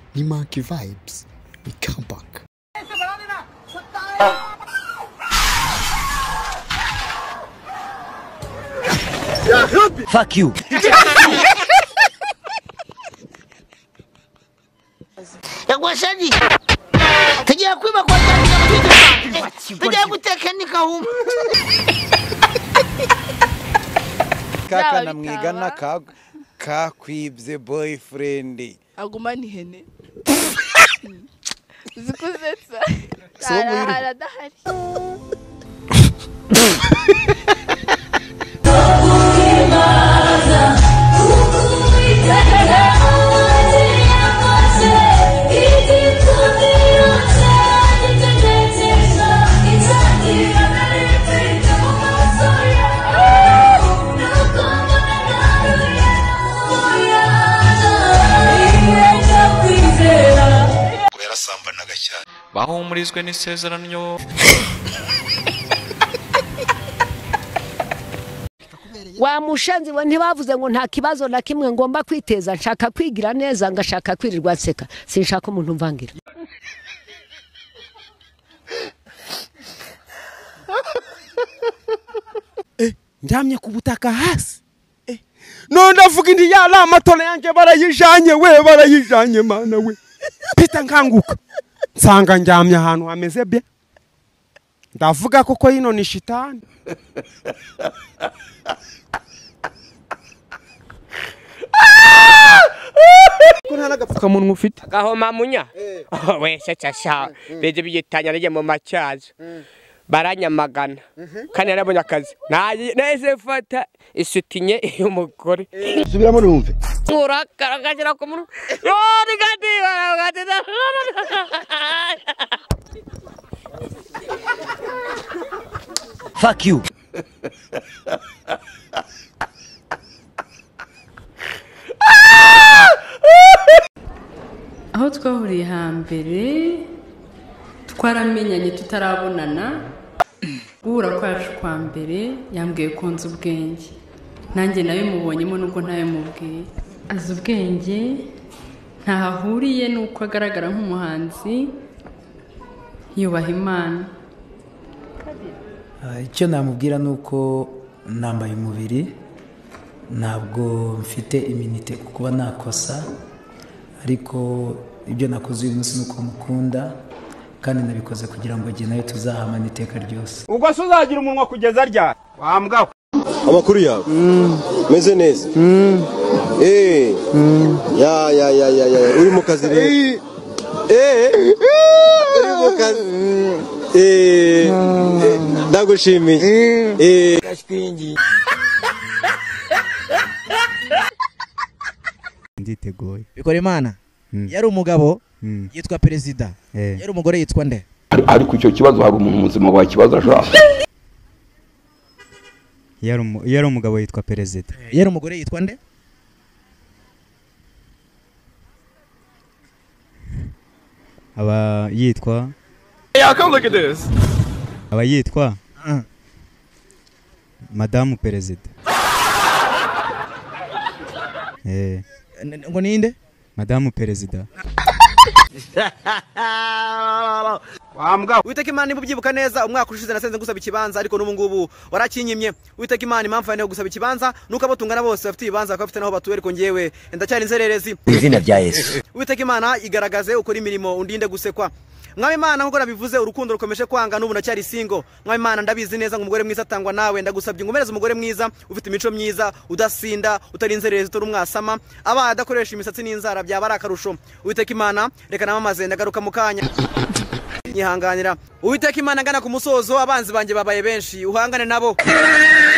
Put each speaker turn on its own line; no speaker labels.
ni monkey vibes. We come back.
Fuck you.
Yagwashani. Tujya kwiba kwa cyangwa tujya gutekenika huma.
Kaka namwigana ka kwibye boyfriend.
Aguma ni hene. Zikuzetsa. Haradahari.
bahumurizwe n'isezerano.
Wa mushanzi we ntibavuze ngo nta kibazo na kimwe ngomba kwiteza, nshaka kwigira neza, ngashaka kwirirwa nseka, sinshaka umuntu mvangira.
Njamye ku butaka hasi. No ndavuga indi yala amatona yanjye barayijanye we barayijanye mana we. Pita nkanguka. Nsanga njamye ahantu hameze bye. Ndavuga koko yino ni shitani. Kuna nagapfuka munwa ufite.
Gahoma munya. We sha. Beje bigitanya rije mu macyazo. Baranyamagana. Kandi narabonye akazi. Nahise fata isutinye y'umugore.
Subiramo numve.
Urakaragira ku muntu. Yo nigati.
Fuck you.
Aho twahuriye hambere twaramenyanye tutarabonana. Guhura kwacu kwa mbere yambwiye ko nzi ubwenge, nanjye nawe mubonyemo nubwo ntayo mubwiye. Azi ubwenge, ntahahuriye nuko agaragara nk'umuhanzi, yubaha Imana.
Icyo namubwira nuko nambaye umubiri, ntabwo mfite iminite kuba nakosa, ariko ibyo nakoze uyu munsi nuko mukunda kandi nabikoze kugira ngo jye nayo tuzahamana iteka ryose.
Ubwo se uzagira umunwa kugeza ryari? Wambwa.
Amakuru yawe. Meze neza. Ya. Uri mu kazi rero. Uri mu kazi. Ndagushimiye. Gashwingi.
Nditeguye.
Bikora Imana. Yari umugabo yitwa perezida. Yari umugore yitwa nde?
Ariko icyo kibazo hari umuntu muzima wa kibazo ashaka.
Yari umugabo yitwa perezida.
Yari umugore yitwa nde?
Aba yitwa.
Yeah, come look at this.
Aba yitwa Madame Perezida.
Ngo ninde?
Madame Perezida.
Wambwa. Witeka Imana ibubyibuka neza umwaka ushize nasenze ngusaba ikibanza ariko n'ubu ngubu warakinyimye. Witeka Imana impamvu yane gusaba ikibanza nuko abatungana bose bafite ibibanza bakafite naho batuye ariko ngewe ndacyari inzererezi.
Izina rya Yesu.
Witeka Imana igaragaze ukora imirimo undinde gusekwa. Mwami Imana nkuko nabivuze urukundo rukomeje kwanga n'ubu nacyari single. Mwami Imana ndabizi neza ngo umugore mwiza atangwa nawe, ndagusabye ngumereze umugore mwiza ufite imico myiza, udasinda, utarinzererezi, utori umwasama, aba adakoresha imisatsi n'inzara byaba ari akarusho. Witeka Imana reka namamaze ndagaruka mu kanya. Nyihanganira. Uwiteka Imana ngana ku musozo abanzi banjye babaye benshi, uhangane nabo.